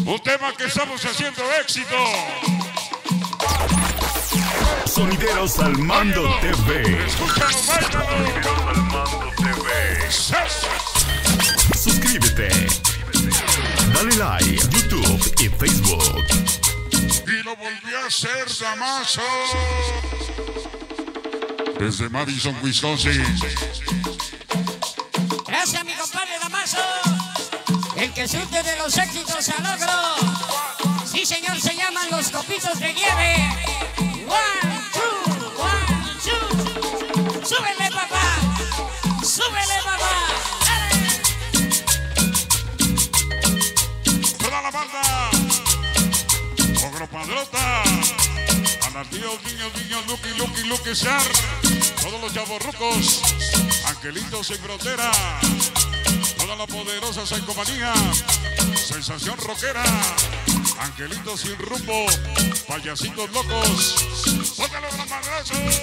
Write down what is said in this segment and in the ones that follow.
Un tema que estamos haciendo éxito. Sonideros al Mando TV. Escúchalo, báilalo. Sonideros al Mando TV. Suscríbete. Dale like, YouTube y Facebook. Y lo volví a hacer, Damaso. Desde Madison, Wisconsin. Gracias, mi compadre Damaso. El que surte de los éxitos a logro. Sí, señor, se llaman los copitos de nieve. One, two. Súbele, papá. Súbele, papá. Dale. Toda la banda. Ogro Padrota. Anartíos, niños, Lucky, Sar. Todos los chavorrucos. Angelitos sin frontera. Toda la poderosa psicomanía. Sensación rockera. Angelitos sin rumbo. Payasitos locos. ¡Póngale los madrazos!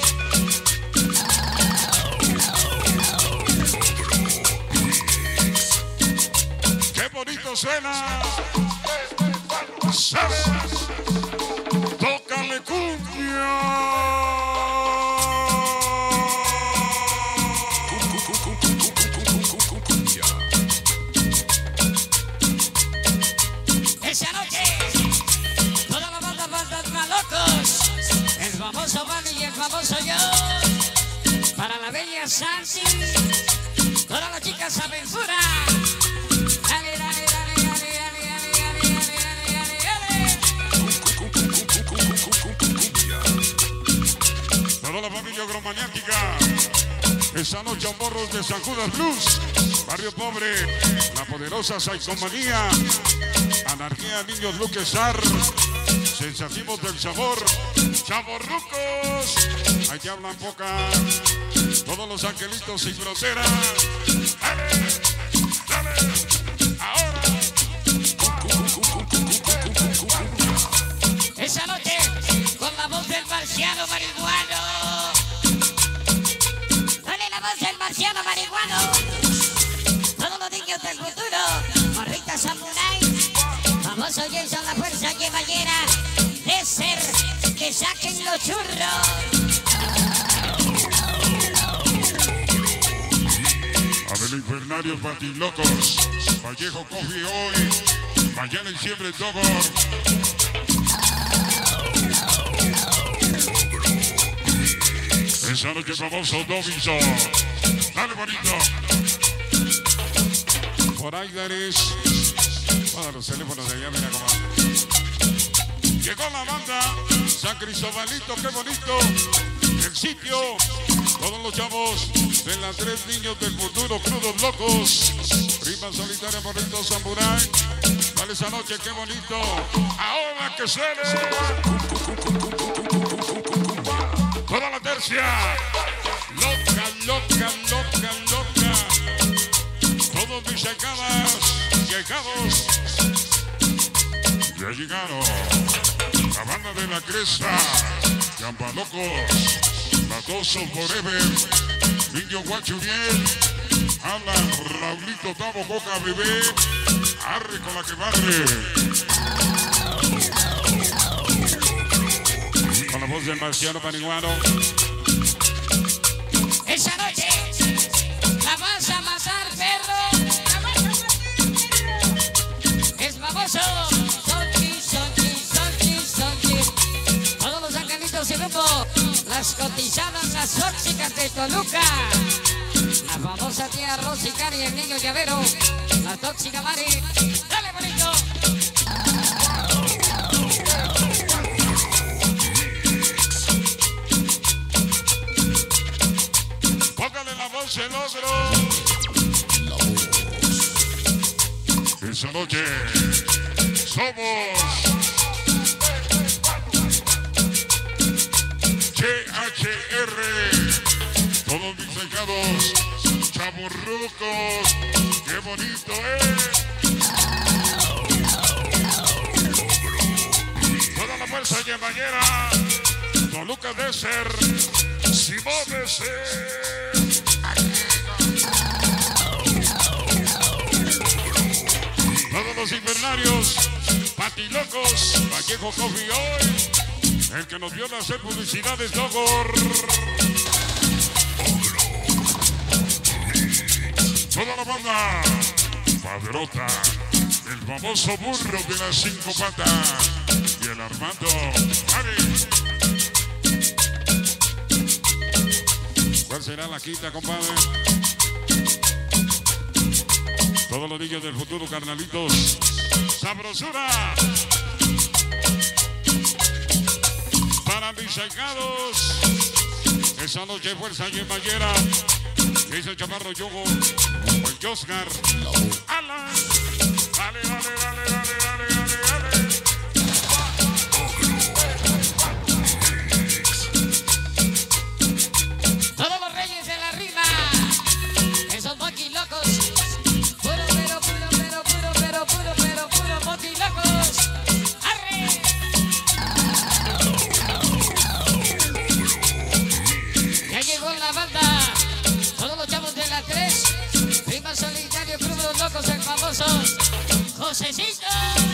¡Qué bonito suena! ¿Sabes? ¡Tócale cumbia! Esa noche, toda la banda fantasma locos, el famoso Manny y el famoso yo, para la bella Santi, todas las chicas aventura. Dale, dale, dale, dale, dale, dale, dale, dale, dale. Toda la familia agromaniática. Esta noche a morros de San Judas Blues. Barrio Pobre. La poderosa psicomanía. Anarquía, niños, Luke Sar. Sensativos del sabor. Chavorrucos. Allá hablan poca. Todos los angelitos sin frontera. Dale, dale. Ahora. Esa noche, con la voz del marciano marihuano. Dale la voz del marciano marihuano. Todos los niños del futuro. Morrita Samurai. Famoso Jason, la fuerza que ballera. De ser que saquen los churros. Abel Infernario, Patilocos. Vallejo Coffee hoy. Mañana y siempre Dogor. Esa noche famoso Dobinson. Dale bonito. Por ahí Dares. Para los teléfonos de allá, mira cómo. Llegó la banda. San Cristobalito, qué bonito. El sitio. Todos los chavos de las tres niños del futuro, crudos locos. Prima solitaria, bonito samurai. Dale esa noche, qué bonito. Ahora que suene. Toda la tercia. Loca, loca, loca, loca. Todos mis llegados. Ya llegaron. La banda de la cresta. Campalocos. Latosos Forever. Niño Guachuriel. Alan, Raulito, Tavo, Coca, Bebé. Arre con la que barre. Con la voz del marciano marihuano. Esa noche la vas a matar, perro. Es famoso. Sonchi. Todos los angelitos y rumbo. Las cotizadas, las tóxicas de Toluca. La famosa tía Rosy Cari, el niño llavero. La tóxica Mari. Dale, bonito. Póngale la voz el ogro. Esa noche somos GHR. Todos mis pecados, chavorrucos. Qué bonito Toda la fuerza yemayera. Toluca de ser. Simón de ser. Todos los invernarios. Patilocos, Vallejo Coffee Oil, el que nos vio hacer publicidades, Dogor. Toda la banda, Padrota, el famoso burro de las 5 patas y el Armando. ¿Cuál será la quinta, compadre? Todos los niños del futuro, carnalitos. ¡Sabrosura! Para mis allegados, esa noche fuerza y en Ballera. Dice el chaparro Yogo, el Oscar. ¡Alan! Dale, dale, dale, dale, dale, dale, dale. Todos los reyes de la rima, esos monkey locos. Puro, pero, puro, pero, puro, pero, puro, pero, puro monkey locos. ¡Arre! Ya llegó la banda. Todos los chavos de la 3. Prima Solidario, Club de los Locos, el famoso Josecito.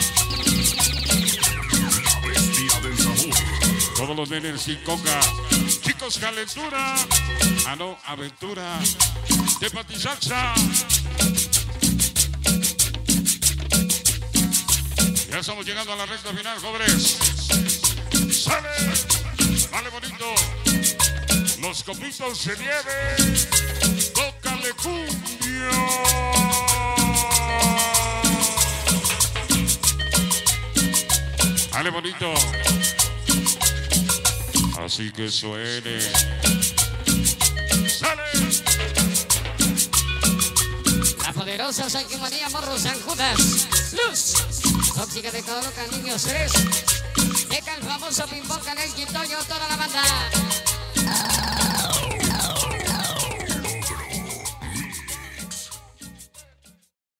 Todos los nenes sin coca. Chicos, calentura. Ah, no, aventura. De Patisalsa. Ya estamos llegando a la recta final, jóvenes. ¡Sale! ¡Vale, bonito! Los copitos de nieve. ¡Tócale cumbia! ¡Vale, bonito! Así que suene. ¡Sale! La poderosa Sanky María Morro San Judas. Luz. Tóxica de Coloca, niños 3. Deca el famoso Pimpón, Canel, Quintoño, toda la banda.